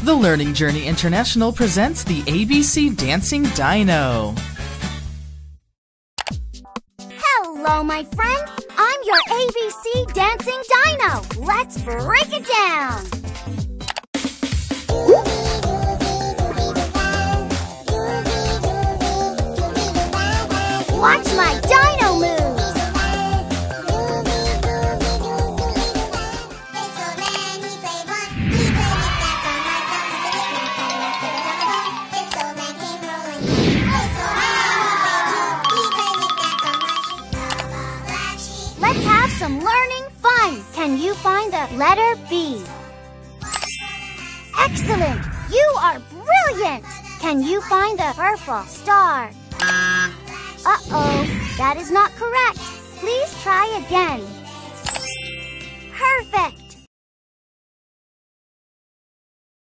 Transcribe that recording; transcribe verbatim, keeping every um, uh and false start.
The Learning Journey International presents the A B C Dancing Dino. Hello, my friend. I'm your A B C Dancing Dino. Let's break it down. Watch my dino moves. Let's have some learning fun. Can you find the letter B? Excellent! You are brilliant! Can you find the purple star? Uh-oh, that is not correct. Please try again. Perfect!